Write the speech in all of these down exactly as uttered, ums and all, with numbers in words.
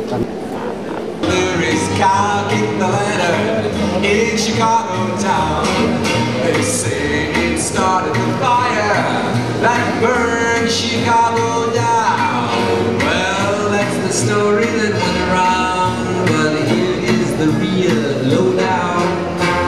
There is cow in the letter in Chicago town. They say it started the fire that burned Chicago down. Well, that's the story that went around, but here is the real lowdown.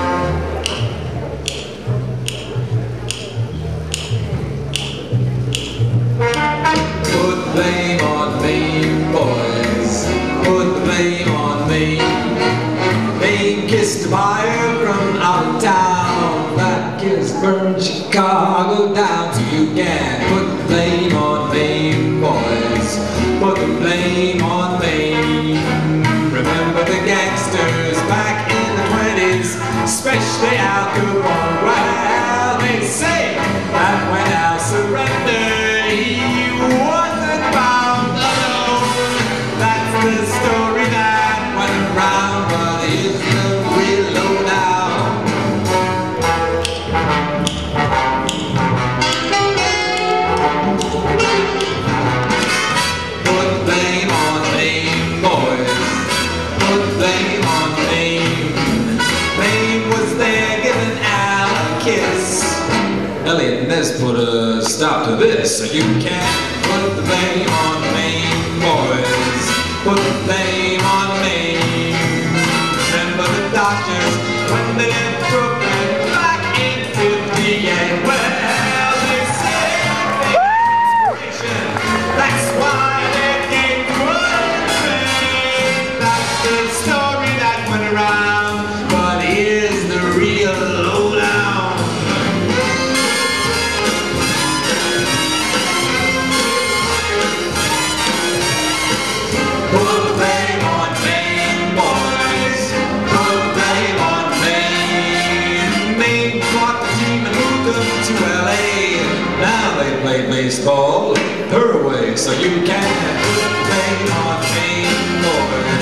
Put blame on Maine, boys. Put the blame on Maine. Maine kissed a buyer from out of town. That kiss burned Chicago down. So you can put the blame on Maine, boys. Put the blame on Maine. Remember the gangsters back in the twenties, especially Al Capone. Well, they say that when Al surrendered, he wasn't bound alone. That's the story that went around, but it's the real lowdown. Put the blame on Maine, boys. Put the blame on Maine. Maine was there giving Al a kiss. Elliot Ness put a stop to this, so you can't put the blame on Maine, boys. Put the blame on Maine. Remember the Dodgers when they left Brooklyn back in fifty-eight. Well, they say they had inspiration. That's why they came Brooklyn. That's the story that went around, but here's the real lowdown. Put the blame on Maine, boys. Put the blame on Maine. Maine brought the team and moved them to L A. Now they play baseball her way, so you can't put the blame on Maine, boys.